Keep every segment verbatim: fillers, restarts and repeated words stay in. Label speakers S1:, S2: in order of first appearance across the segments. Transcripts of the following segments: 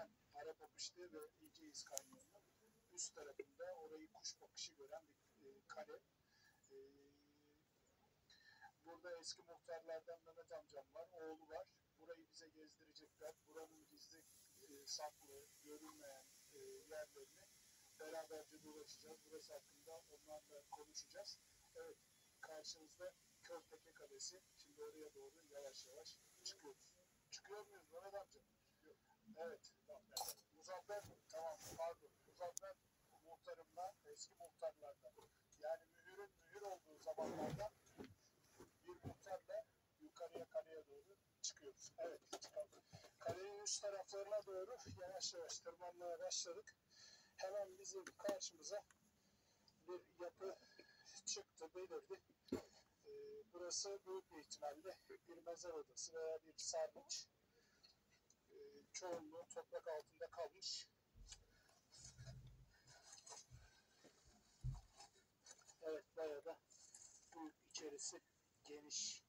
S1: hemen Arap Apışlı ve İceyiz Kanyonu üst tarafında orayı kuş bakışı gören bir e, kale. E, burada eski muhtarlardan Mehmet amcam var, oğlu var. Burayı bize gezdirecekler. Buranın gizli, e, saklı, görünmeyen e, yerlerini beraberce dolaşacağız. Burası hakkında onlarla konuşacağız. Evet, karşımızda Körteke Kalesi. Şimdi oraya doğru yavaş yavaş çıkıyoruz. Çıkıyor muyuz Mehmet amca? Çıkıyor. Evet. Muzaffer, tamam pardon. Muzaffer muhtarımla, eski muhtarlardan. Yani mühürün mühür olduğu zamanlardan bir muhtarla yukarıya kaleye doğru çıkıyoruz. Evet, çıkalım. Kalenin üst taraflarına doğru yavaş yavaş tırmanmaya başladık. Hemen bizim karşımıza bir yapı çıktı, belirdi. Ee, burası büyük bir ihtimalle bir mezar odası veya bir sarnıç. Ee, çoğunluğu toprak altında kalmış. Evet, bayağı da büyük, içerisi geniş.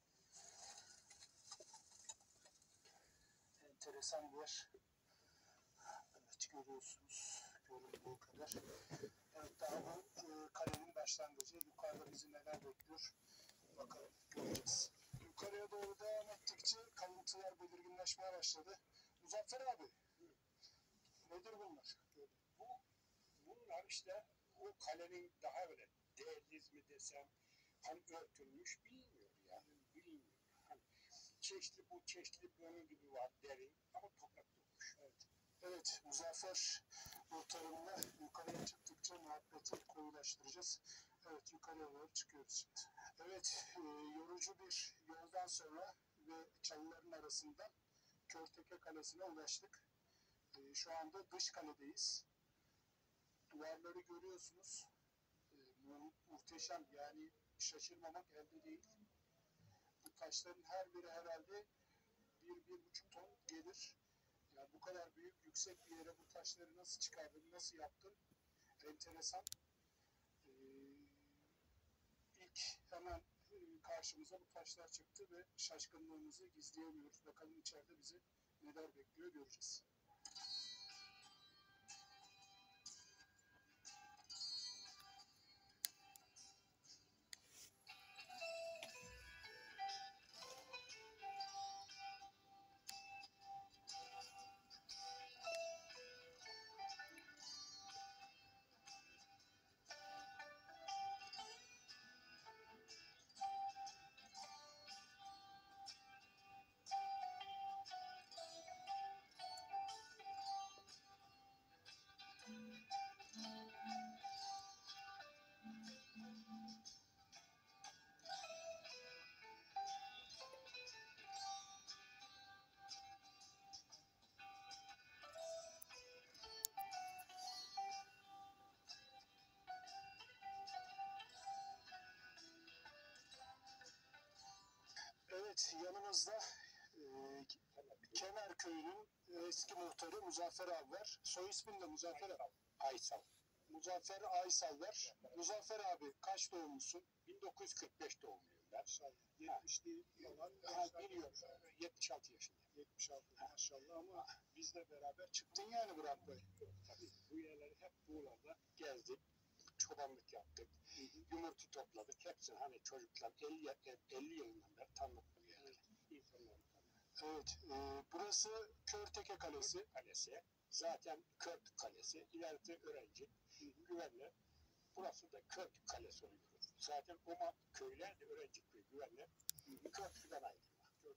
S1: Enteresan bir yer. Evet, görüyorsunuz görüldüğü kadar. Evet, daha bu e, kalenin başlangıcı. Yukarıda bizi neler bekliyor bakalım, göreceğiz. Yukarıya doğru devam ettikçe kalıntılar belirginleşmeye başladı. Muzaffer abi, nedir bunlar?
S2: Bu, bunlar işte o kalenin daha böyle değerliz mi desem, hani örtülmüş bilmiyor yani, bilmiyor. Hani çeşitli bu çeşitli bunun gibi var derin ama toprak dolmuş.
S1: Evet. Evet, Muzaffer muhtarımla yukarıya çıktıkça muhabbeti koyulaştıracağız. Evet, yukarıya doğru çıkıyoruz şimdi. Evet, e, yorucu bir yoldan sonra ve çalıların arasından Körteke Kalesi'ne ulaştık. E, şu anda dış kaledeyiz. Duvarları görüyorsunuz. E, mu muhteşem, yani şaşırmamak elde değil. Bu taşların her biri herhalde bir, bir buçuk ton gelir. Yani bu kadar büyük, yüksek bir yere bu taşları nasıl çıkardın, nasıl yaptın? Enteresan. Ee, ilk hemen e, karşımıza bu taşlar çıktı ve şaşkınlığımızı gizleyemiyoruz. Bakalım içeride bizi neler bekliyor, göreceğiz. Evet, yanımızda e, Kemer Köyü'nün eski muhtarı Muzaffer abi var. Soy ismin de Muzaffer abi.
S2: Aysal.
S1: Muzaffer Aysal var. Muzaffer abi kaç doğumlusun?
S2: bin dokuz yüz kırk beş doğumluyum ben.
S1: yetmişli falan.
S2: Ha, biliyorum. yetmiş altı yaşındayım.
S1: yetmiş altı maşallah, ama bizle beraber çıktın yani bu rampayı.
S2: Tabii bu yerleri hep Buğla'da gezdik. Çobanlık yaptık. Hı hı. Yumurta topladık. Hepsini hani çocuklar elli, elli yılından beri tanıdık bu yerleri. İnsanları tanıdık.
S1: Evet, e, burası Körteke Kalesi.
S2: Körtük Kalesi. Zaten Körtük Kalesi. İleride öğrenci. Hı hı. Güvenli. Burası da Körtük Kalesi oluyor. Zaten Oma köyler de öğrenci köyü güvenli. Körtük'ten ayrılma.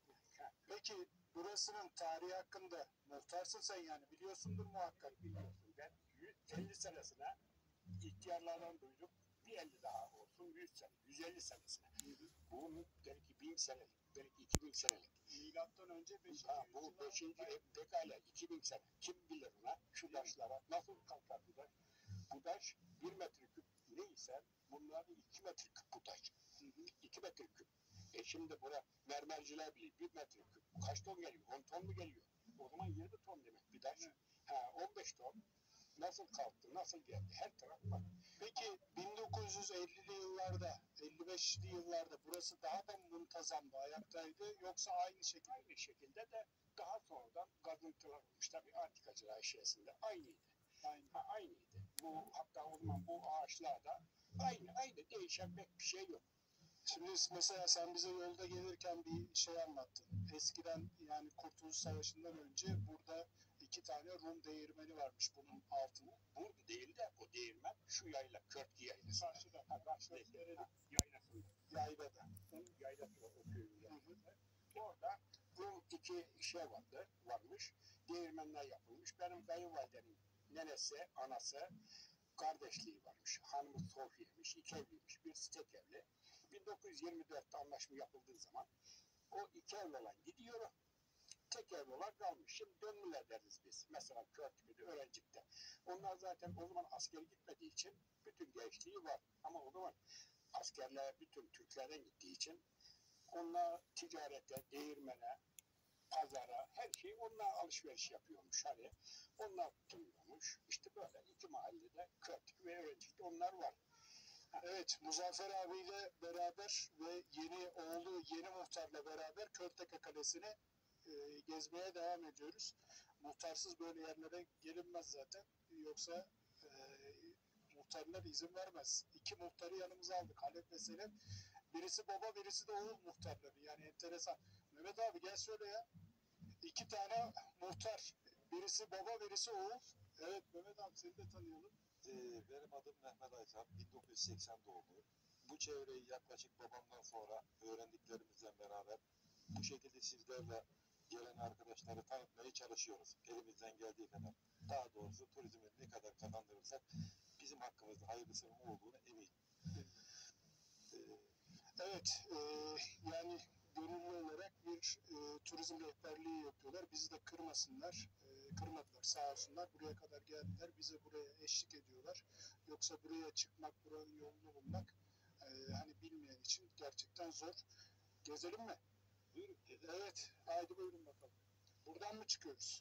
S1: Peki burasının tarihi hakkında muhtarsın sen, yani biliyorsundur muhakkak.
S2: Biliyorsun, ben yüz elli senesine ihtiyarlardan duydum. Bir elli daha olsun, yüz sene, yüz elli senesine. Bunun belki bin senelik, belki iki bin senelik.
S1: Milattan önce beşinci
S2: Ha, bu beşinci pekala iki bin sene. Kim bilir ona, şu taşlara nasıl kalkar bu taş? Bu taş bir metreküp neyse bunlar iki metreküp bu taş. iki metreküp. E şimdi buna mermerciler bilir. Bir metreküp kaç ton geliyor? on ton mu geliyor? O zaman yirmi ton demek bir taş. Ha, on beş ton. nasıl kalktı, nasıl geldi, her taraf var.
S1: Peki bin dokuz yüz ellili yıllarda, elli beşli yıllarda burası daha da muntazamdı, ayaktaydı yoksa aynı şekilde?
S2: Aynı şekilde de daha sonradan kazıntılar olmuş. Tabii antikacılar içerisinde aynıydı.
S1: Aynı.
S2: Ha, aynıydı. Bu hatta o zaman bu ağaçlar da aynı, aynı değişen pek bir şey yok.
S1: Şimdi mesela sen bize yolda gelirken bir şey anlattın. Eskiden yani Kurtuluş Savaşı'ndan önce burada iki tane Rum değirmeni varmış bunun altında.
S2: Burada değil de o değirmen şu yayla, Körtü yaylası.
S1: Karşıda.
S2: Ha, karşıda işte, ha, yaylasında.
S1: Yaylada.
S2: Onun yaylası var, o köyün yaylası. Orada Rum iki şey vardı, varmış. Değirmenler yapılmış. Benim kayınvalidemin nenesi, anası, kardeşliği varmış. Hanımı Sofya'ymış, iki evliymiş. Birisi tek evli. bin dokuz yüz yirmi dörtte anlaşma yapıldığı zaman o iki evli olan gidiyor, tek evli olan kalmış. Şimdi dönmüler deriz biz. Mesela Körtük'te, Öğrencik'te. Onlar zaten o zaman askere gitmediği için bütün gençliği var. Ama o zaman askerler bütün Türklerden gittiği için onlar ticarete, değirmene, pazara, her şeyi onlar alışveriş yapıyormuş. Hani onlar tutuluyormuş. İşte böyle iki mahallede Körtük ve Öğrencik'te onlar var.
S1: Evet, Muzaffer abiyle beraber ve yeni oğlu yeni muhtarla beraber Körteke Kalesi'ni e, gezmeye devam ediyoruz. Muhtarsız böyle yerlere gelinmez zaten. Yoksa e, muhtarlar izin vermez. İki muhtarı yanımıza aldık. Halep ve Selim. Birisi baba, birisi de oğul muhtarları. Yani enteresan. Mehmet abi gel söyle ya. İki tane muhtar. Birisi baba, birisi oğul. Evet Mehmet abi seni de tanıyalım.
S3: Ee, benim adım Mehmet Aytan, bin dokuz yüz seksen doğumlu. Bu çevreyi yaklaşık babamdan sonra öğrendiklerimizle beraber bu şekilde sizlerle gelen arkadaşları tanıtmaya çalışıyoruz. Elimizden geldiği kadar. Daha doğrusu turizmi ne kadar kazandırırsak bizim hakkımızda hayırlısının olduğunu eminim.
S1: Ee, Evet, e, yani gönüllü olarak bir e, turizm rehberliği yapıyorlar. Bizi de kırmasınlar, e, kırmadılar sağ olsunlar. Buraya kadar geldiler, bize buraya eşlik ediyorlar. Yoksa buraya çıkmak, buranın yolunu bulmak e, hani bilmeyen için gerçekten zor. Gezelim mi?
S2: Buyurun.
S1: Evet, haydi buyurun bakalım. Buradan mı çıkıyoruz?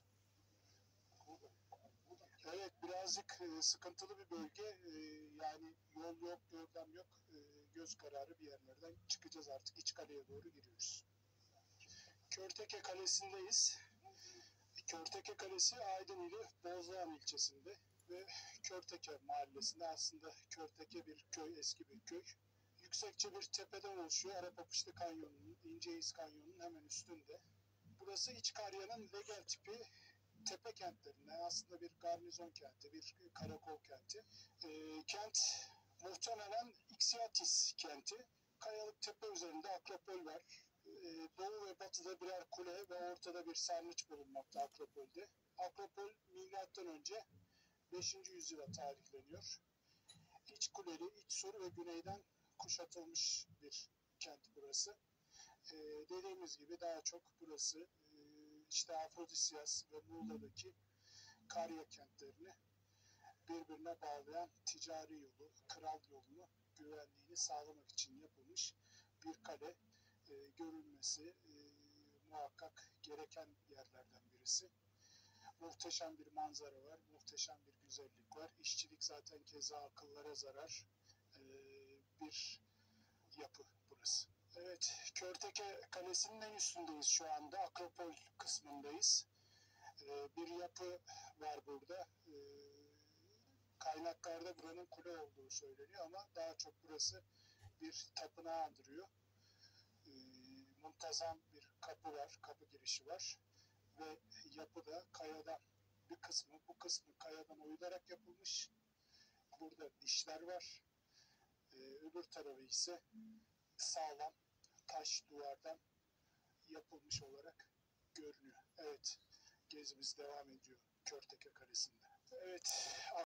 S1: Evet, birazcık e, sıkıntılı bir bölge. E, yani yol yok, yordam yok. E, göz kararı bir yerlerden çıkacağız artık. İç kaleye doğru giriyoruz. Körteke Kalesi'ndeyiz. Körteke Kalesi Aydın ili Bozdoğan ilçesinde ve Körteke mahallesinde aslında Körteke bir köy, eski bir köy. Yüksekçe bir tepeden oluşuyor. Arapapışlı Kanyonu'nun, İnceyiz Kanyonu'nun hemen üstünde. Burası İçkarya'nın legal tipi tepe kentlerinden aslında bir garnizon kenti, bir karakol kenti. E, kent muhtemelen Ixiatis kenti. Kayalık tepe üzerinde Akropol var. E, doğu ve batıda birer kule ve ortada bir sarnıç bulunmakta Akropol'de. Akropol milattan önce beşinci yüzyıla tarihleniyor. İç kuleli, iç sur ve güneyden kuşatılmış bir kent burası. E, dediğimiz gibi daha çok burası e, işte Afrodisyas ve Muğla'daki Karya kentlerini birbirine bağlayan ticari yolu, kral yolunu güvenliğini sağlamak için yapılmış bir kale. E, görülmesi e, muhakkak gereken yerlerden birisi. Muhteşem bir manzara var, muhteşem bir güzellik var. İşçilik zaten keza akıllara zarar e, bir yapı burası. Evet, Körteke Kalesi'nin en üstündeyiz şu anda. Akropol kısmındayız. Ee, bir yapı var burada. Ee, kaynaklarda buranın kule olduğu söyleniyor ama daha çok burası bir tapınağı andırıyor. Ee, muntazam bir kapı var, kapı girişi var. Ve yapı da kayadan, bir kısmı bu kısmı kayadan oyularak yapılmış. Burada dişler var. Ee, öbür tarafı ise sağlam taş duvardan yapılmış olarak görünüyor. Evet, gezimiz devam ediyor Körteke Kalesi'nde. Evet,